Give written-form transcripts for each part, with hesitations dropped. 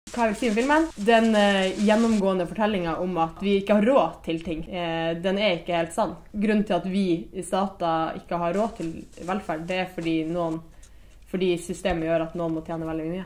Hva jeg vil si om filmen? Den gjennomgående fortellingen om at vi ikke har råd til ting, den er ikke helt sann. Grunnen til at vi i stater ikke har råd til velferd, det er fordi systemet gjør at noen må tjene veldig mye.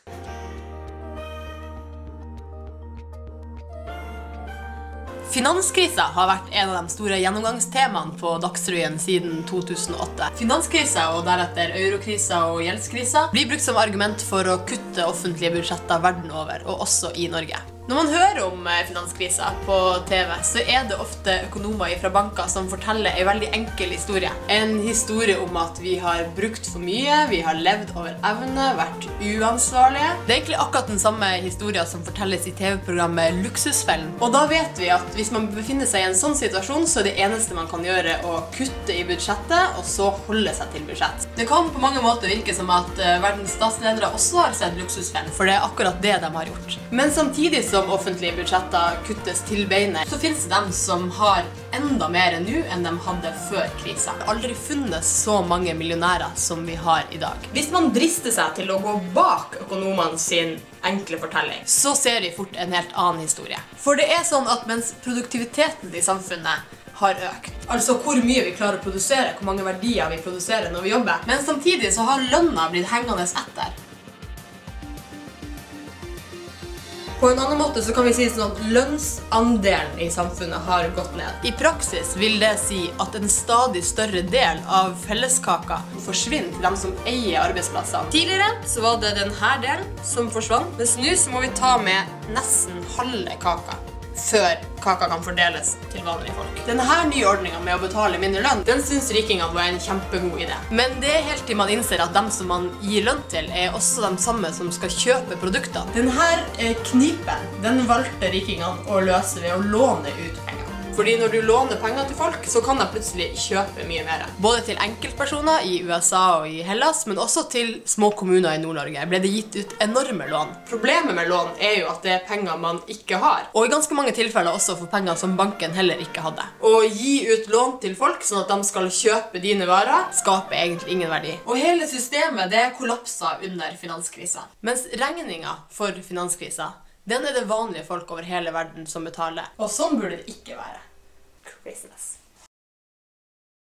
Finanskrisa har vært en av de store gjennomgangstemaene på Dagsrevyen siden 2008. Finanskrisa og deretter eurokrisa og gjeldskrisa blir brukt som argument for å kutte offentlige budsjetter verden over, og også i Norge. Når man hører om finanskrisa på TV, så er det ofte økonomer fra banker som forteller en veldig enkel historie. En historie om at vi har brukt for mye, vi har levd over evne, vært uansvarlige. Det er egentlig akkurat den samme historien som fortelles i TV-programmet Luksusfellen. Og da vet vi at hvis man befinner seg i en sånn situasjon, så er det eneste man kan gjøre å kutte i budsjettet, og så holde seg til budsjett. Det kan på mange måter virke som at verdens statsledere også har sett Luksusfellen, for det er akkurat det de har gjort. Men samtidig som offentlige budsjetter kuttes til beinet, så finnes det dem som har enda mer nå enn de hadde før krisa. Det har aldri funnet så mange millionærer som vi har i dag. Hvis man drister seg til å gå bak økonomene sin enkle fortelling, så ser vi fort en helt annen historie. For det er sånn at mens produktiviteten i samfunnet har økt, altså hvor mye vi klarer å produsere, hvor mange verdier vi produserer når vi jobber, men samtidig så har lønna blitt hengende etter. På en annen måte så kan vi si sånn at lønnsandelen i samfunnet har gått ned. I praksis vil det si at en stadig større del av felleskaka forsvinner til dem som eier arbeidsplassene. Tidligere så var det denne delen som forsvant, mens nå så må vi ta med nesten halve kaka før kaka kan fordeles til vanlige folk. Denne nye ordningen med å betale mindre lønn, den synes rikingene var en kjempegod idé. Men det er helt til man innser at dem som man gir lønn til, er også de samme som skal kjøpe produktene. Denne knipen, den valgte rikingene å løse ved å låne ut penger. Fordi når du låner penger til folk, så kan de plutselig kjøpe mye mer. Både til enkeltpersoner i USA og i Hellas, men også til små kommuner i Nord-Norge ble det gitt ut enorme lån. Problemet med lån er jo at det er penger man ikke har. Og i ganske mange tilfeller også for penger som banken heller ikke hadde. Å gi ut lån til folk sånn at de skal kjøpe dine varer, skaper egentlig ingen verdi. Og hele systemet det kollapsa under finanskrisa. Mens regninga for finanskrisa, den er det vanlige folk over hele verden som betaler. Og sånn burde det ikke være. Craziness.